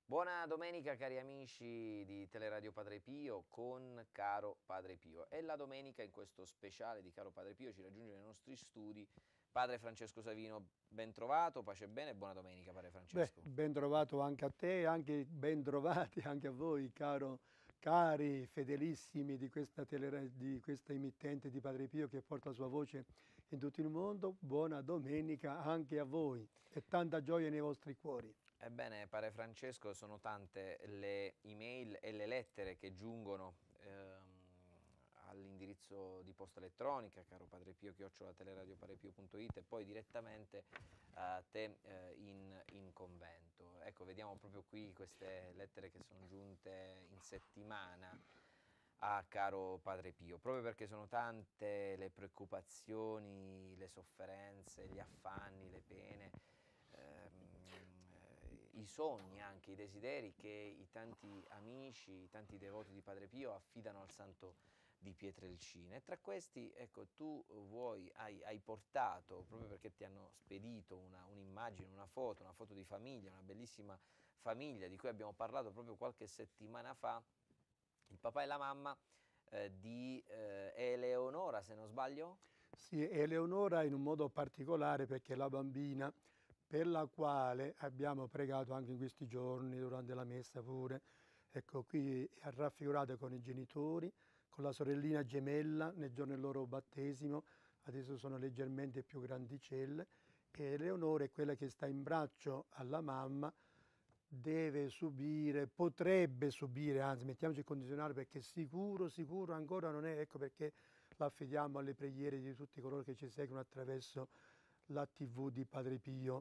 Buona domenica cari amici di Teleradio Padre Pio con Caro Padre Pio. È la domenica in questo speciale di Caro Padre Pio ci raggiunge nei nostri studi Padre Francesco Savino. Ben trovato, pace e bene, buona domenica Padre Beh, Francesco. ben trovato anche a te, anche ben trovati anche a voi, cari, fedelissimi di questa emittente di Padre Pio che porta la sua voce in tutto il mondo. Buona domenica anche a voi e tanta gioia nei vostri cuori. Ebbene, Padre Francesco, sono tante le email e le lettere che giungono all'indirizzo di posta elettronica, caro Padre Pio, @teleradiopadrepio.it e poi direttamente a te in convento. Ecco, vediamo proprio qui queste lettere che sono giunte in settimana a caro Padre Pio, proprio perché sono tante le preoccupazioni, le sofferenze, gli affanni, le pene, i sogni anche, i desideri che i tanti amici, i tanti devoti di Padre Pio affidano al santo di Pietrelcina. E tra questi, ecco, tu hai portato, proprio perché ti hanno spedito un'immagine, una foto di famiglia, una bellissima famiglia di cui abbiamo parlato proprio qualche settimana fa, il papà e la mamma di Eleonora, se non sbaglio? Sì, Eleonora in un modo particolare perché è la bambina per la quale abbiamo pregato anche in questi giorni, durante la messa pure, ecco qui è raffigurata con i genitori, con la sorellina gemella nel giorno del loro battesimo, adesso sono leggermente più grandicelle, e Eleonora è quella che sta in braccio alla mamma, deve subire, potrebbe subire, anzi mettiamoci il condizionale perché sicuro ancora non è, ecco perché la affidiamo alle preghiere di tutti coloro che ci seguono attraverso la TV di Padre Pio.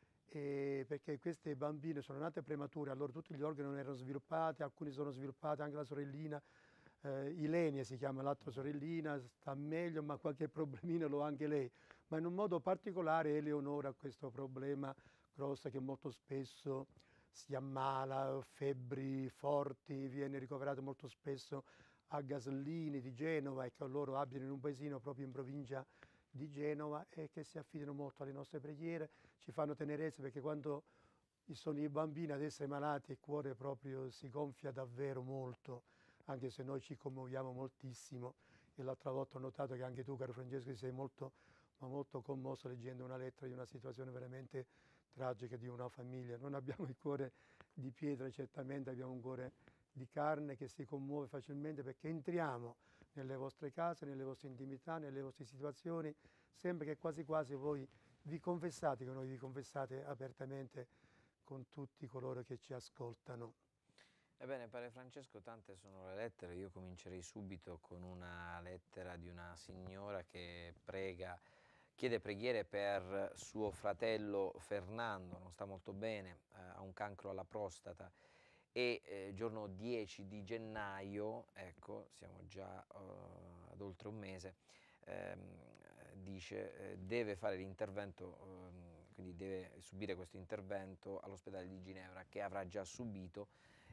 E perché queste bambine sono nate premature, allora tutti gli organi non erano sviluppati, alcuni sono sviluppati, anche la sorellina Ilenia si chiama l'altra sorellina, sta meglio, ma qualche problemino lo ha anche lei. Ma in un modo particolare Eleonora ha questo problema grosso che molto spesso si ammala, febbri forti, viene ricoverato molto spesso a Gaslini di Genova e che loro abitano in un paesino proprio in provincia di Genova e che si affidano molto alle nostre preghiere, ci fanno tenerezza perché quando sono i bambini ad essere malati il cuore proprio si gonfia davvero molto, anche se noi ci commuoviamo moltissimo e l'altra volta ho notato che anche tu, caro Francesco, ti sei molto, ma molto commosso leggendo una lettera di una situazione veramente tragica di una famiglia. Non abbiamo il cuore di pietra, certamente abbiamo un cuore di carne che si commuove facilmente perché entriamo nelle vostre case, nelle vostre intimità, nelle vostre situazioni, sembra che quasi quasi voi vi confessate, che noi vi confessate apertamente con tutti coloro che ci ascoltano. Ebbene, Padre Francesco, tante sono le lettere, io comincerei subito con una lettera di una signora che chiede preghiere per suo fratello Fernando, non sta molto bene, ha un cancro alla prostata e giorno 10 di gennaio, ecco, siamo già ad oltre un mese, ehm, dice deve fare l'intervento, quindi deve subire questo intervento all'ospedale di Ginevra che avrà già subito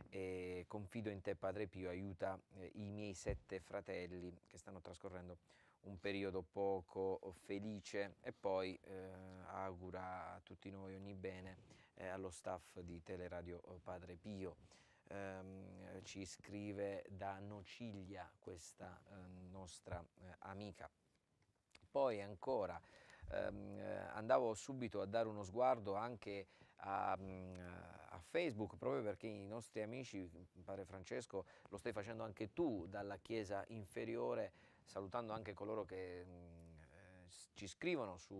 e confido in te Padre Pio, aiuta i miei 7 fratelli che stanno trascorrendo un periodo poco felice e poi augura a tutti noi ogni bene allo staff di Teleradio Padre Pio. Ci scrive da Nociglia questa nostra amica. Poi ancora andavo subito a dare uno sguardo anche a Facebook, proprio perché i nostri amici, Padre Francesco, lo stai facendo anche tu dalla Chiesa inferiore, salutando anche coloro che ci scrivono su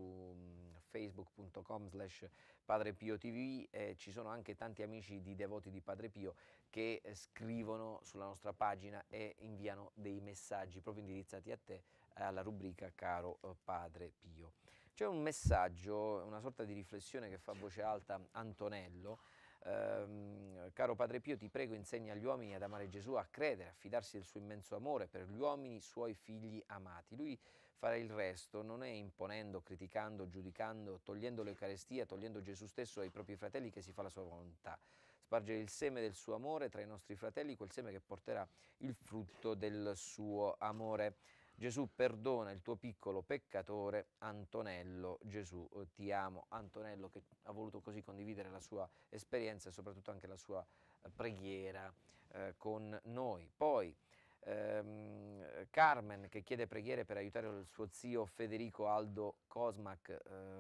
facebook.com/Padre Pio TV e ci sono anche tanti amici di devoti di Padre Pio che scrivono sulla nostra pagina e inviano dei messaggi proprio indirizzati a te alla rubrica Caro Padre Pio. C'è un messaggio, una sorta di riflessione che fa a voce alta Antonello. Caro Padre Pio, ti prego insegna agli uomini ad amare Gesù, a credere, a fidarsi del suo immenso amore per gli uomini, suoi figli amati. Lui farà il resto, non è imponendo, criticando, giudicando, togliendo l'Eucarestia, togliendo Gesù stesso ai propri fratelli che si fa la sua volontà. Spargere il seme del suo amore tra i nostri fratelli, quel seme che porterà il frutto del suo amore. Gesù perdona il tuo piccolo peccatore, Antonello, Gesù ti amo. Antonello che ha voluto così condividere la sua esperienza e soprattutto anche la sua preghiera con noi. Poi Carmen che chiede preghiere per aiutare il suo zio Federico Aldo Cosmac,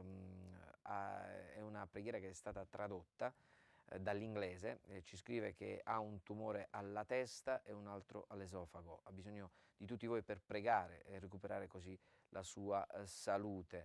è una preghiera che è stata tradotta dall'inglese, ci scrive che ha un tumore alla testa e un altro all'esofago, ha bisogno di tutti voi per pregare e recuperare così la sua salute.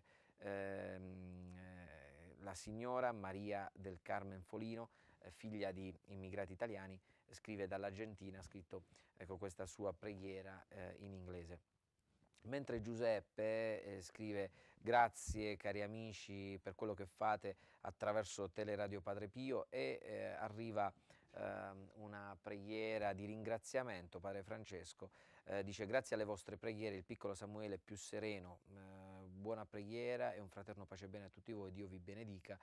La signora Maria del Carmen Folino, figlia di immigrati italiani, scrive dall'Argentina, ha scritto ecco, questa sua preghiera in inglese. Mentre Giuseppe scrive grazie cari amici per quello che fate attraverso Teleradio Padre Pio e arriva una preghiera di ringraziamento, Padre Francesco, dice grazie alle vostre preghiere il piccolo Samuele è più sereno, buona preghiera e un fraterno pace e bene a tutti voi, Dio vi benedica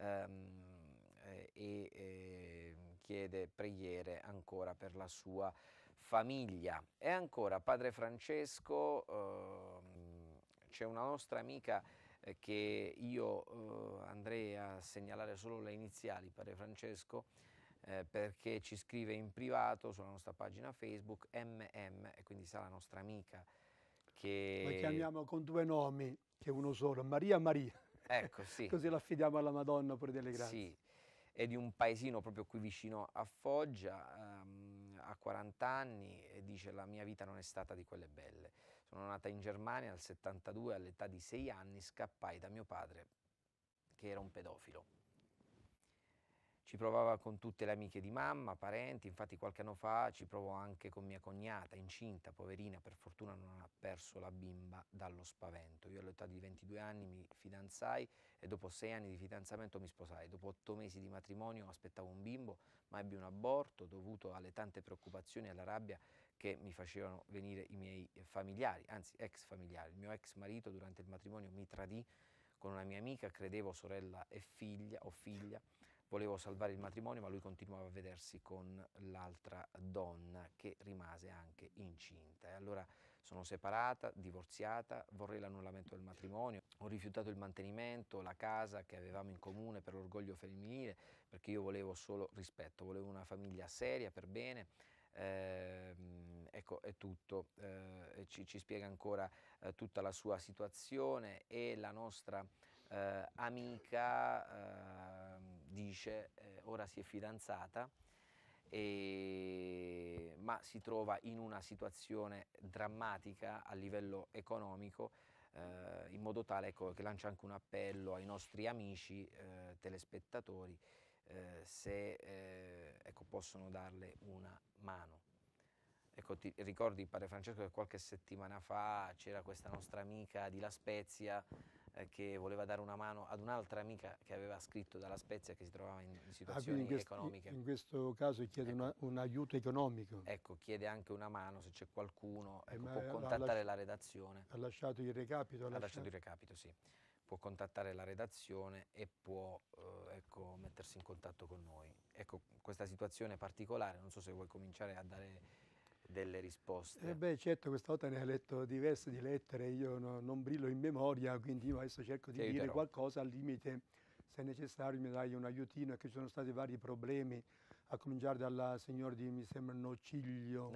chiede preghiere ancora per la sua famiglia. E ancora Padre Francesco, c'è una nostra amica che io andrei a segnalare solo le iniziali, Padre Francesco, perché ci scrive in privato sulla nostra pagina Facebook MM, e quindi sa la nostra amica che... La chiamiamo con due nomi, che è uno solo, Maria Maria. Ecco, sì. Così l'affidiamo alla Madonna pure delle grazie. Sì, è di un paesino proprio qui vicino a Foggia, ha 40 anni e dice la mia vita non è stata di quelle belle. Sono nata in Germania nel 72, all'età di 6 anni scappai da mio padre che era un pedofilo. Ci provava con tutte le amiche di mamma, parenti, infatti qualche anno fa ci provò anche con mia cognata, incinta, poverina, per fortuna non ha perso la bimba dallo spavento. Io all'età di 22 anni mi fidanzai e dopo 6 anni di fidanzamento mi sposai. Dopo 8 mesi di matrimonio aspettavo un bimbo, ma ebbi un aborto dovuto alle tante preoccupazioni e alla rabbia che mi facevano venire i miei familiari, anzi ex familiari. Il mio ex marito durante il matrimonio mi tradì con una mia amica, credevo sorella e figlia o figlia. Volevo salvare il matrimonio, ma lui continuava a vedersi con l'altra donna che rimase anche incinta. E allora sono separata, divorziata, vorrei l'annullamento del matrimonio, ho rifiutato il mantenimento, la casa che avevamo in comune per l'orgoglio femminile, perché io volevo solo rispetto, volevo una famiglia seria, per bene. Ecco, è tutto. Ci spiega ancora tutta la sua situazione e la nostra amica dice ora si è fidanzata ma si trova in una situazione drammatica a livello economico, in modo tale ecco, che lancia anche un appello ai nostri amici telespettatori se ecco, possono darle una mano. Ecco, ti ricordi, Padre Francesco, che qualche settimana fa c'era questa nostra amica di La Spezia che voleva dare una mano ad un'altra amica che aveva scritto dalla Spezia che si trovava in situazioni economiche. In questo caso chiede ecco, un aiuto economico. Ecco, chiede anche una mano se c'è qualcuno, ecco, può contattare la redazione. Ha lasciato il recapito? Ha lasciato il recapito, sì. Può contattare la redazione e può ecco, mettersi in contatto con noi. Ecco, questa situazione particolare, non so se vuoi cominciare a dare delle risposte. Beh, certo, questa volta ne hai letto diverse di lettere, io non brillo in memoria, quindi io adesso cerco di dire qualcosa, al limite, se è necessario mi dai un aiutino, perché ci sono stati vari problemi, a cominciare dalla signora di, mi sembra, Nociglia,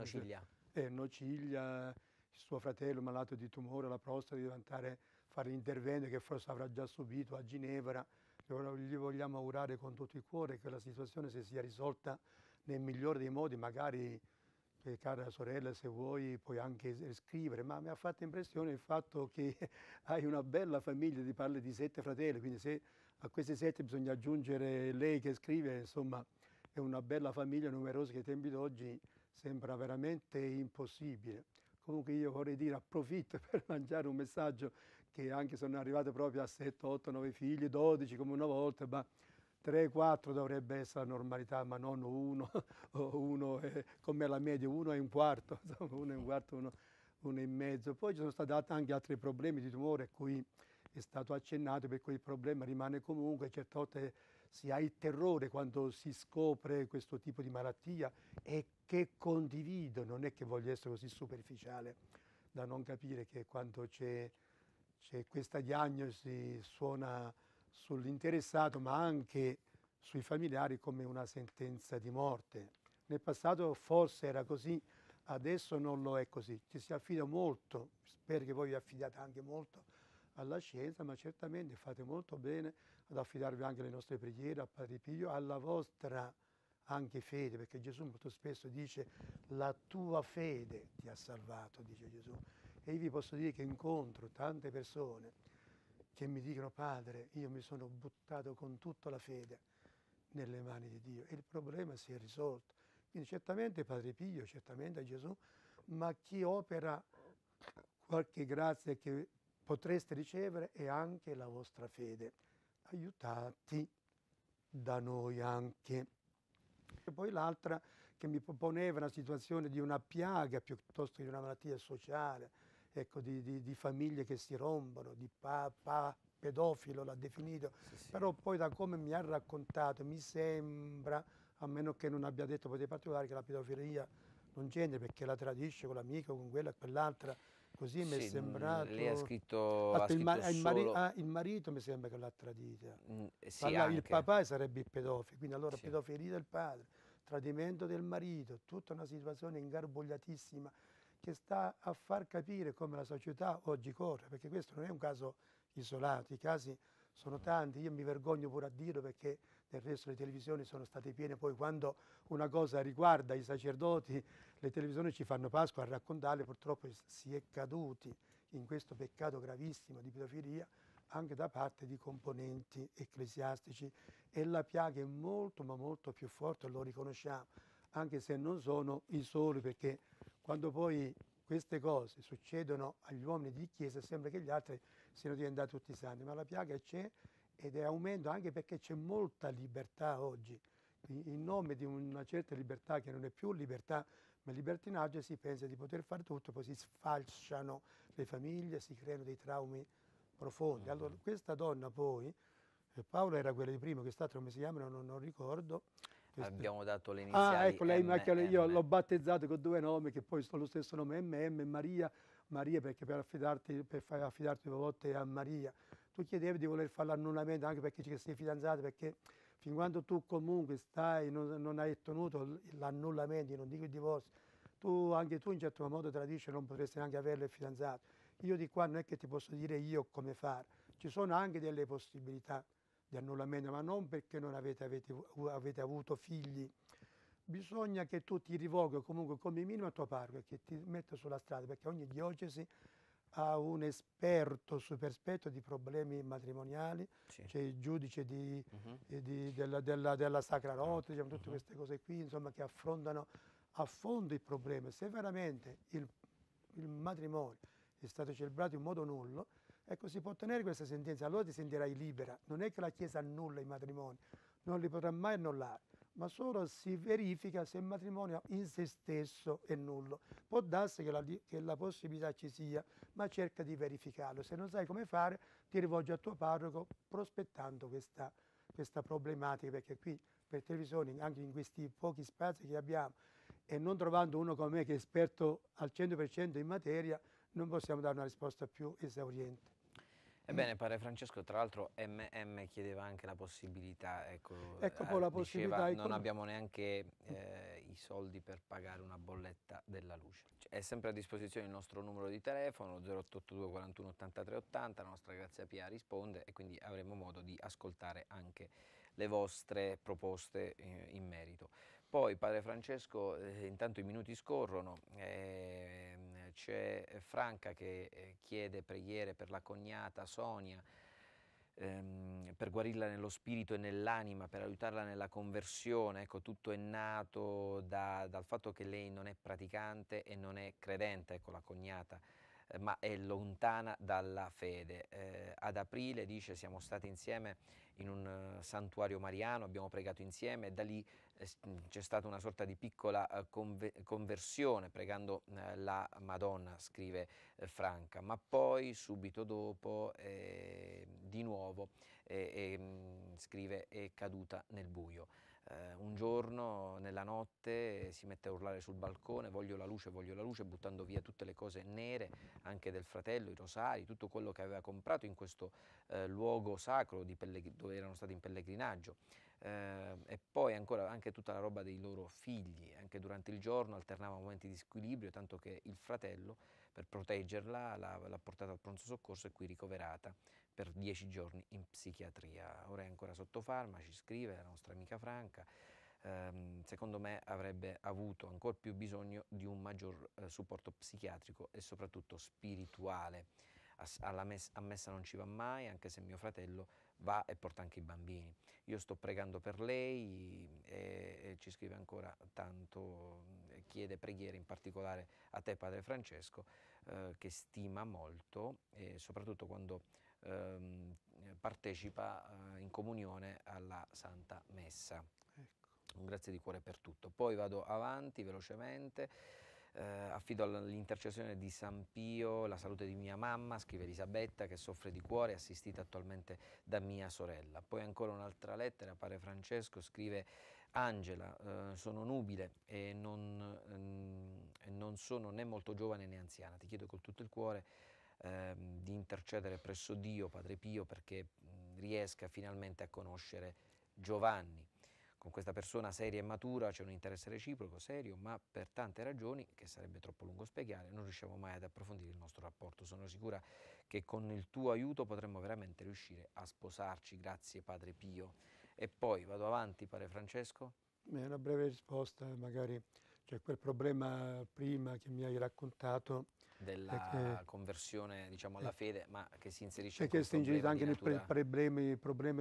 il suo fratello malato di tumore alla prostata, di fare l'intervento che forse avrà già subito a Ginevra. Gli vogliamo augurare con tutto il cuore che la situazione si sia risolta nel migliore dei modi, magari... Cara sorella, se vuoi puoi anche scrivere, ma mi ha fatto impressione il fatto che hai una bella famiglia, ti parli di 7 fratelli, quindi se a questi 7 bisogna aggiungere lei che scrive, insomma è una bella famiglia numerosa che ai tempi d'oggi sembra veramente impossibile. Comunque io vorrei dire, approfitto per lanciare un messaggio che anche sono arrivate proprio a 7, 8, 9 figli, 12 come una volta, ma 3, 4 dovrebbe essere la normalità, ma non uno, o uno come la media, 1 e un quarto, insomma, 1 e un quarto, 1 e mezzo. Poi ci sono stati anche altri problemi di tumore a cui è stato accennato, per cui il problema rimane comunque. Certe volte si ha il terrore quando si scopre questo tipo di malattia e che condivido, non è che voglio essere così superficiale, da non capire che quando c'è questa diagnosi suona sull'interessato, ma anche sui familiari, come una sentenza di morte. Nel passato forse era così, adesso non lo è così. Ci si affida molto, spero che voi vi affidiate anche molto alla scienza, ma certamente fate molto bene ad affidarvi anche alle nostre preghiere, a Padre Pio, alla vostra anche fede, perché Gesù molto spesso dice la tua fede ti ha salvato, dice Gesù. E io vi posso dire che incontro tante persone che mi dicono: Padre, io mi sono buttato con tutta la fede nelle mani di Dio e il problema si è risolto. Quindi certamente Padre Pio, certamente Gesù, ma chi opera qualche grazia che potreste ricevere è anche la vostra fede, aiutati da noi anche. E poi l'altra che mi proponeva una situazione di una piaga piuttosto che di una malattia sociale, ecco, di famiglie che si rompono, di pedofilo l'ha definito, Sì. però poi da come mi ha raccontato mi sembra, a meno che non abbia detto poi dei particolari, che la pedofilia non c'entra perché la tradisce con l'amico, con quella e quell'altra, così mi è Sì, lei ha sembrato. scritto, ha Aspetta, scritto solo... il marito mi sembra che l'ha tradita. Sì, Il anche. papà sarebbe il pedofilo, quindi allora Sì. pedofilia del padre, tradimento del marito, tutta una situazione ingarbugliatissima che sta a far capire come la società oggi corre, perché questo non è un caso isolato, i casi sono tanti, io mi vergogno pure a dirlo perché del resto le televisioni sono state piene, poi quando una cosa riguarda i sacerdoti, le televisioni ci fanno Pasqua a raccontarle, purtroppo si è caduti in questo peccato gravissimo di pedofilia anche da parte di componenti ecclesiastici e la piaga è molto ma molto più forte, lo riconosciamo, anche se non sono i soli, perché quando poi queste cose succedono agli uomini di chiesa sembra che gli altri siano diventati tutti santi, ma la piaga c'è ed è aumento anche perché c'è molta libertà oggi, in nome di una certa libertà che non è più libertà ma libertinaggio, si pensa di poter fare tutto, poi si sfalciano le famiglie, si creano dei traumi profondi. Allora questa donna poi, Paola era quella di prima, che è stata, come si chiama, non ricordo. Abbiamo dato le Ah, iniziali ecco, lei io MM. l'ho battezzato con due nomi che poi sono lo stesso nome, MM e Maria. Maria perché per affidarti due volte a Maria. Tu chiedevi di voler fare l'annullamento anche perché ci sei fidanzato, perché fin quando tu comunque stai, non hai ottenuto l'annullamento, non dico il divorzio, anche tu in certo modo tradisci, non potresti neanche averlo il fidanzato. Io di qua non è che ti posso dire io come fare, ci sono anche delle possibilità di annullamento, ma non perché non avete avuto figli. Bisogna che tu ti rivolga comunque come minimo al tuo parroco e che ti metta sulla strada, perché ogni diocesi ha un esperto, super esperto di problemi matrimoniali, Sì. c'è il giudice Mhm. della Sacra Rota, diciamo, tutte Mhm. queste cose qui, insomma, che affrontano a fondo il problema. Se veramente il matrimonio è stato celebrato in modo nullo, ecco, si può ottenere questa sentenza, allora ti sentirai libera. Non è che la Chiesa annulla i matrimoni, non li potrà mai annullare, ma solo si verifica se il matrimonio in se stesso è nullo. Può darsi che la possibilità ci sia, ma cerca di verificarlo. Se non sai come fare, ti rivolgi al tuo parroco prospettando questa problematica, perché qui per televisione, anche in questi pochi spazi che abbiamo, e non trovando uno come me che è esperto al 100% in materia, non possiamo dare una risposta più esauriente. Ebbene, padre Francesco, tra l'altro MM chiedeva anche la possibilità, ecco, Ecco poi la diceva possibilità non abbiamo neanche i soldi per pagare una bolletta della luce. È sempre a disposizione il nostro numero di telefono 0882 41 83 80, la nostra Grazia Pia risponde e quindi avremo modo di ascoltare anche le vostre proposte in merito. Poi, padre Francesco, intanto i minuti scorrono, c'è Franca che chiede preghiere per la cognata Sonia, per guarirla nello spirito e nell'anima, per aiutarla nella conversione. Ecco, tutto è nato dal fatto che lei non è praticante e non è credente, ecco, la cognata, ma è lontana dalla fede. Ad aprile, dice, siamo stati insieme in un santuario mariano, abbiamo pregato insieme e da lì c'è stata una sorta di piccola conversione pregando la Madonna, scrive Franca, ma poi subito dopo di nuovo scrive è caduta nel buio. Un giorno nella notte si mette a urlare sul balcone: voglio la luce, buttando via tutte le cose nere, anche del fratello, i rosari, tutto quello che aveva comprato in questo luogo sacro dove erano stati in pellegrinaggio. E poi ancora anche tutta la roba dei loro figli. Anche durante il giorno alternava momenti di squilibrio, tanto che il fratello, per proteggerla, l'ha portata al pronto soccorso e qui ricoverata per 10 giorni in psichiatria. Ora è ancora sotto farmaci, scrive la nostra amica Franca. Secondo me avrebbe avuto ancora più bisogno di un maggior supporto psichiatrico e soprattutto spirituale. A messa non ci va mai, anche se mio fratello va e porta anche i bambini. Io sto pregando per lei e ci scrive ancora tanto, chiede preghiere in particolare a te, Padre Francesco, che stima molto, e soprattutto quando partecipa in comunione alla Santa Messa. Ecco. Un grazie di cuore per tutto. Poi vado avanti velocemente. Affido all'intercessione di San Pio la salute di mia mamma, scrive Elisabetta, che soffre di cuore, assistita attualmente da mia sorella. Poi ancora un'altra lettera, Padre Francesco, scrive Angela, sono nubile e non sono né molto giovane né anziana. Ti chiedo con tutto il cuore di intercedere presso Dio, Padre Pio, perché riesca finalmente a conoscere Giovanni. Con questa persona seria e matura c'è un interesse reciproco, serio, ma per tante ragioni, che sarebbe troppo lungo spiegare, non riusciamo mai ad approfondire il nostro rapporto. Sono sicura che con il tuo aiuto potremmo veramente riuscire a sposarci. Grazie, Padre Pio. E poi vado avanti, Padre Francesco. Una breve risposta, magari c'è quel problema prima che mi hai raccontato. Della conversione, diciamo, alla fede, ma che si inserisce E anche che un sta ingerito problema di anche nei natura... problemi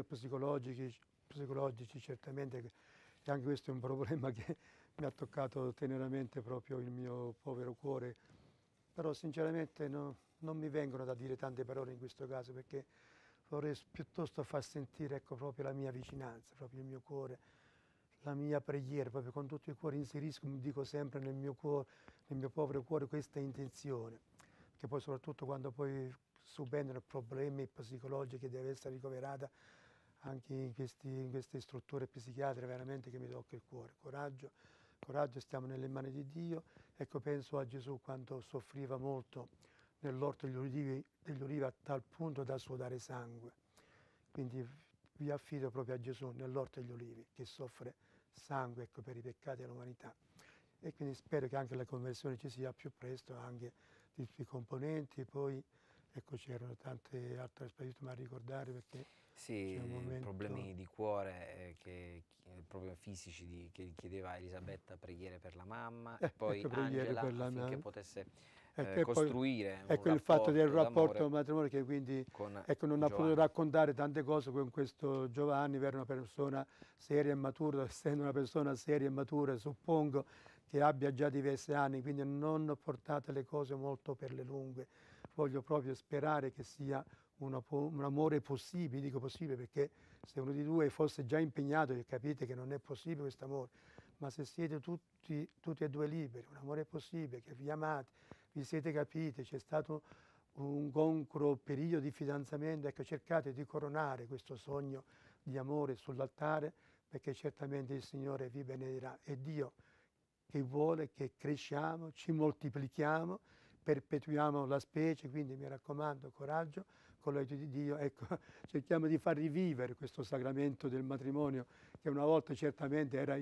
psicologici certamente, e anche questo è un problema che mi ha toccato teneramente proprio il mio povero cuore, però sinceramente non mi vengono da dire tante parole in questo caso, perché vorrei piuttosto far sentire, ecco, proprio la mia vicinanza, proprio il mio cuore, la mia preghiera, proprio con tutto il cuore inserisco, mi dico sempre nel mio cuore, nel mio povero cuore, questa intenzione, che poi soprattutto quando poi subentrano problemi psicologici che deve essere ricoverata anche in queste strutture psichiatriche, veramente che mi tocca il cuore. Coraggio, coraggio, stiamo nelle mani di Dio. Ecco, penso a Gesù quando soffriva molto nell'orto degli ulivi a tal punto da sudare sangue. Quindi vi affido proprio a Gesù nell'orto degli ulivi, che soffre sangue, ecco, per i peccati dell'umanità. E quindi spero che anche la conversione ci sia più presto, anche di tutti i componenti. Poi ecco, c'erano tante altre aspetti ma a ricordare, perché c'è un Sì, momento. problemi di cuore, proprio fisici, che chiedeva a Elisabetta preghiere per la mamma, e poi Ecco, preghiere Angela per la affinché mamma. potesse Ecco, e poi costruire un ecco il fatto del rapporto rapporto d'amore matrimonio, che quindi con ecco, non ha potuto Giovanni. raccontare tante cose con questo Giovanni, era una persona seria e matura, essendo una persona seria e matura, suppongo che abbia già diversi anni, quindi non portate le cose molto per le lunghe. Voglio proprio sperare che sia un amore possibile, dico possibile perché se uno di due fosse già impegnato, capite che non è possibile questo amore, ma se siete tutti e due liberi, un amore possibile, che vi amate, vi siete capiti, c'è stato un congruo periodo di fidanzamento, ecco, cercate di coronare questo sogno di amore sull'altare, perché certamente il Signore vi benedirà. È Dio che vuole che cresciamo, ci moltiplichiamo, perpetuiamo la specie, quindi mi raccomando, coraggio, con l'aiuto di Dio, ecco, cerchiamo di far rivivere questo sacramento del matrimonio, che una volta certamente era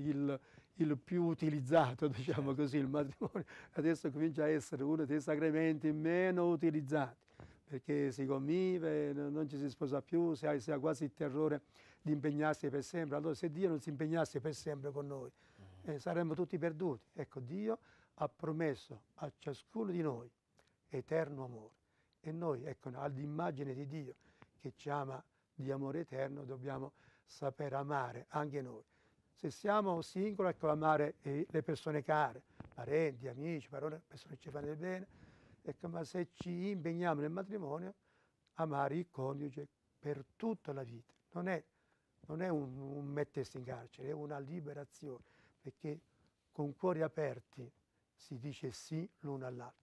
il più utilizzato, diciamo Certo. così, il matrimonio, adesso comincia a essere uno dei sacramenti meno utilizzati, perché si convive, non ci si sposa più, si ha quasi il terrore di impegnarsi per sempre. Allora, se Dio non si impegnasse per sempre con noi, saremmo tutti perduti. Ecco, Dio ha promesso a ciascuno di noi eterno amore, e noi, ecco, all'immagine di Dio che ci ama di amore eterno, dobbiamo saper amare anche noi. Se siamo singoli, ecco, amare le persone care, parenti, amici, persone che ci fanno del bene, ecco, ma se ci impegniamo nel matrimonio, amare il coniuge per tutta la vita. Non è un mettersi in carcere, è una liberazione, perché con cuori aperti si dice sì l'uno all'altro.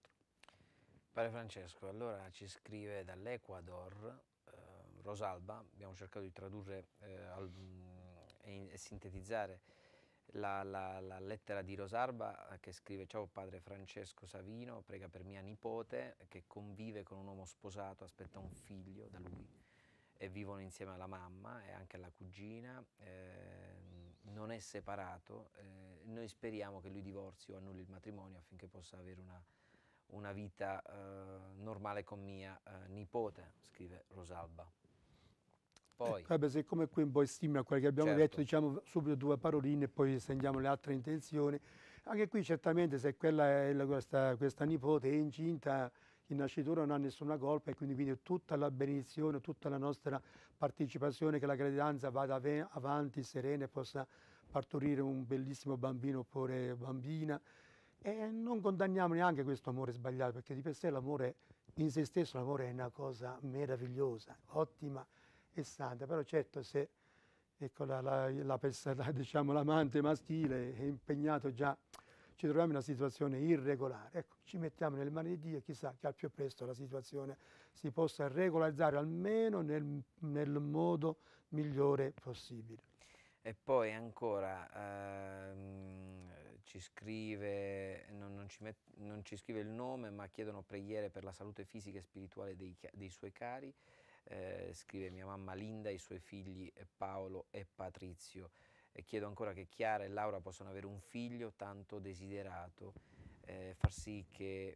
Padre Francesco, allora ci scrive dall'Ecuador Rosalba, abbiamo cercato di tradurre e sintetizzare la lettera di Rosalba che scrive: ciao padre Francesco Savino, prega per mia nipote che convive con un uomo sposato, aspetta un figlio da lui e vivono insieme alla mamma e anche alla cugina, non è separato, noi speriamo che lui divorzi o annulli il matrimonio affinché possa avere una vita normale con mia nipote, scrive Rosalba. Poi, Vabbè, siccome qui un po' è simile a quello che abbiamo certo, detto, diciamo subito due paroline e poi stendiamo le altre intenzioni. Anche qui certamente se quella è questa nipote è incinta, il nascituro non ha nessuna colpa e quindi tutta la benedizione, tutta la nostra partecipazione che la gravidanza vada avanti serena e possa partorire un bellissimo bambino oppure bambina. E non condanniamo neanche questo amore sbagliato, perché di per sé l'amore in se stesso, l'amore è una cosa meravigliosa, ottima e santa, però certo se ecco, diciamo, l'amante maschile è impegnato già, ci troviamo in una situazione irregolare. Ecco, ci mettiamo nelle mani di Dio e chissà che al più presto la situazione si possa regolarizzare almeno nel modo migliore possibile. e poi ancora ci scrive, non ci scrive il nome, ma chiedono preghiere per la salute fisica e spirituale dei suoi cari. Scrive mia mamma Linda, i suoi figli Paolo e Patrizio. E chiedo ancora che Chiara e Laura possano avere un figlio tanto desiderato, far sì che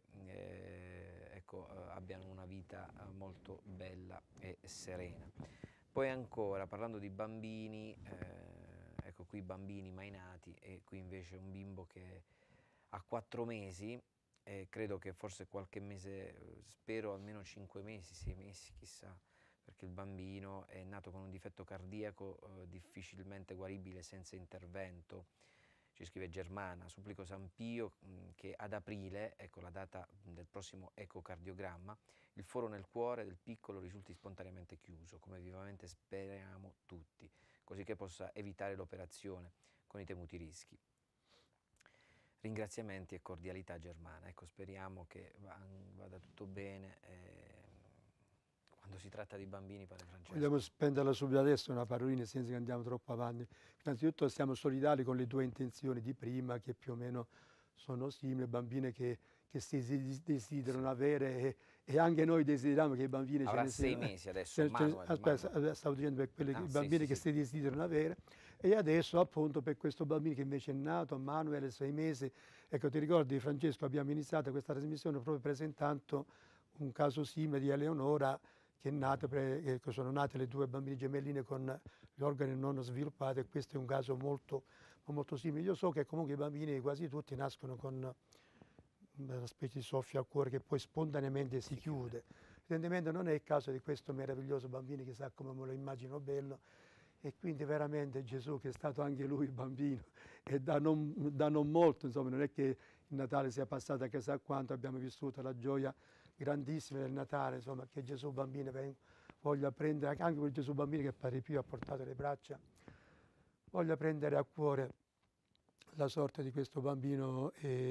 ecco, abbiano una vita molto bella e serena. Poi ancora, parlando di bambini, ecco qui bambini mai nati e qui invece un bimbo che ha 4 mesi e credo che forse qualche mese, spero almeno 5 mesi, 6 mesi, chissà, perché il bambino è nato con un difetto cardiaco difficilmente guaribile senza intervento. Ci scrive Germana, supplico San Pio che ad aprile, ecco la data del prossimo ecocardiogramma, il foro nel cuore del piccolo risulti spontaneamente chiuso, come vivamente speriamo tutti, così che possa evitare l'operazione con i temuti rischi. Ringraziamenti e cordialità Germana. Ecco, speriamo che vada tutto bene. Quando si tratta di bambini, padre Francesco. Vogliamo spenderla subito adesso una parolina senza che andiamo troppo avanti. Innanzitutto siamo solidali con le tue intenzioni di prima, che più o meno sono simili, bambine che si desiderano avere e anche noi desideriamo che i bambini Avrà ce ne 6 siano. mesi adesso, Manuel. Aspetta, stavo dicendo per quelli, i bambini Sì, che sì. si desiderano avere e adesso appunto per questo bambino che invece è nato, Manuel, 6 mesi. Ecco, ti ricordi Francesco, abbiamo iniziato questa trasmissione proprio presentando un caso simile di Eleonora che è nata, sono nate le due bambine gemelline con gli organi non sviluppati e questo è un caso molto, molto simile. Io so che comunque i bambini quasi tutti nascono con una specie di soffio al cuore che poi spontaneamente si chiude. Evidentemente non è il caso di questo meraviglioso bambino, chissà come me lo immagino bello, e quindi veramente Gesù che è stato anche lui bambino e da non molto, insomma, non è che il Natale sia passato a chissà quanto, abbiamo vissuto la gioia grandissima del Natale, insomma, che Gesù bambino voglia prendere, anche quel Gesù bambino che Padre Pio ha portato le braccia, voglia prendere a cuore la sorte di questo bambino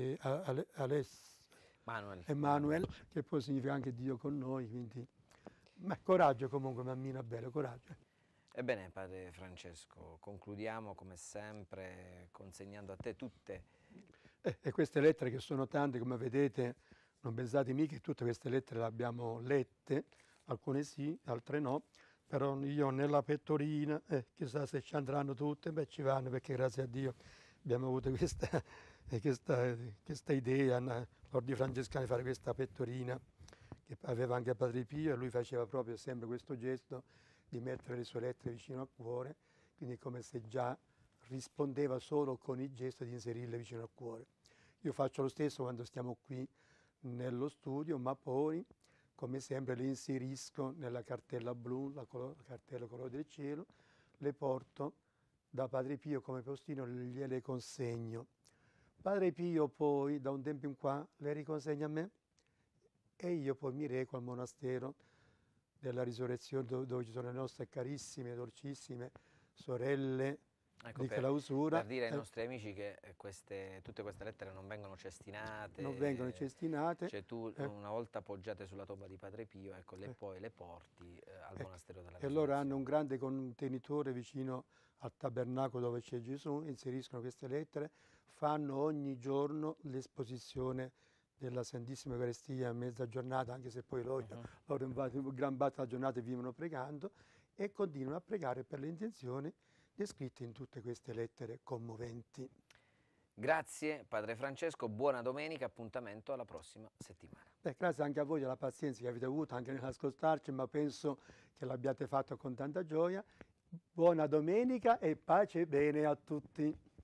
Emanuel, che poi significa anche Dio con noi, quindi coraggio comunque, mammina bella, coraggio. Ebbene, padre Francesco, concludiamo come sempre consegnando a te tutte. E queste lettere che sono tante, come vedete, non pensate mica che tutte queste lettere le abbiamo lette, alcune sì, altre no, però io nella pettorina, chissà se ci andranno tutte, beh ci vanno perché grazie a Dio abbiamo avuto questa idea, l'Ordine Francescano di fare questa pettorina che aveva anche Padre Pio e lui faceva proprio sempre questo gesto di mettere le sue lettere vicino al cuore, quindi come se già rispondeva solo con il gesto di inserirle vicino al cuore. Io faccio lo stesso quando stiamo qui nello studio, ma poi, come sempre, le inserisco nella cartella blu, la cartella colore del cielo, le porto da Padre Pio come postino, gliele consegno. Padre Pio poi, da un tempo in qua, le riconsegna a me e io poi mi reco al monastero della Risurrezione dove ci sono le nostre carissime, dolcissime sorelle Ecco, di clausura. per dire ai nostri amici che tutte queste lettere non vengono cestinate. Non vengono cestinate. Cioè tu una volta appoggiate sulla tomba di Padre Pio, ecco, poi le porti al monastero della E loro hanno Risurrezione. un grande contenitore vicino al tabernacolo dove c'è Gesù, inseriscono queste lettere, fanno ogni giorno l'esposizione della Santissima Eucaristia a mezza giornata, anche se poi loro in gran parte della giornata vivono pregando, e continuano a pregare per le intenzioni descritte in tutte queste lettere commoventi. Grazie Padre Francesco, buona domenica, appuntamento alla prossima settimana. Grazie anche a voi della pazienza che avete avuto anche nell'ascoltarci, ma penso che l'abbiate fatto con tanta gioia. Buona domenica e pace e bene a tutti.